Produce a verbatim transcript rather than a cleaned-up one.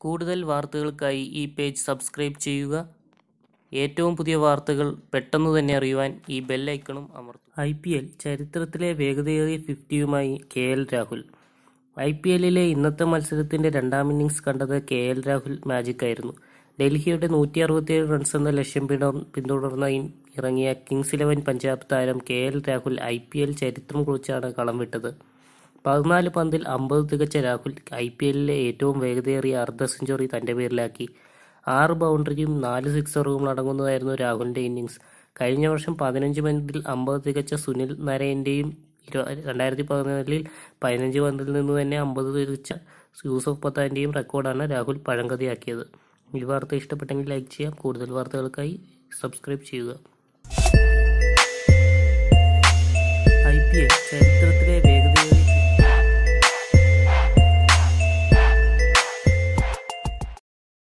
കൂടുതൽ വാർത്തകൾക്കായി ഈ പേജ് സബ്സ്ക്രൈബ് ചെയ്യുക. ഏറ്റവും പുതിയ വാർത്തകൾ പെട്ടെന്ന് തന്നെ അറിയുവാൻ ഈ ബെൽ ഐക്കണും അമർത്തുക. ഐ പി എൽ ചരിത്രത്തിലെ വേഗതയേറിയ ഫിഫ്റ്റിയുമായി K L Rahul. I P എല്ലിലെ ഇന്നത്തെ മത്സരത്തിന്റെ രണ്ടാം ഇന്നിംഗ്സ് കണ്ടത് കെ എൽ രാഹുൽ മാജിക്കായിരുന്നു. ഡൽഹിയുടെ നൂറ്റി അറുപത്തിയേഴ് റൺസ് എന്ന ലക്ഷ്യം പിന്തുടർന്ന് ഇറങ്ങിയ കിങ്സ് ഇലവൻ പഞ്ചാബ് താരം K L Rahul I P L ചരിത്രം കുറിച്ചാണ് കളം വിട്ടത്. പതിനാല് പന്തിൽ അമ്പത് തികച്ച രാഹുൽ ഐ പി എല്ലിലെ ഏറ്റവും വേഗതയേറിയ അർദ്ധ സെഞ്ചുറി തന്റെ പേരിലാക്കി. ആറ് ബൗണ്ടറിയും നാല് സിക്സറുകളും അടങ്ങുന്നതായിരുന്നു രാഹുലിന്റെ ഇന്നിംഗ്സ്. കഴിഞ്ഞ വർഷം പതിനഞ്ച് പന്തിൽ അമ്പത് തികച്ച സുനിൽ നരേന്റെയും രണ്ടായിരത്തി പതിനാലിൽ പതിനഞ്ച് പന്തിൽ നിന്ന് തന്നെ അമ്പത് തികച്ച യൂസഫ് പത്താന്റെയും റെക്കോർഡാണ് രാഹുൽ പഴങ്കഥയാക്കിയത്. ഈ വാർത്ത ഇഷ്ടപ്പെട്ടെങ്കിൽ ലൈക്ക് ചെയ്യാം. കൂടുതൽ വാർത്തകൾക്കായി സബ്സ്ക്രൈബ് ചെയ്യുക.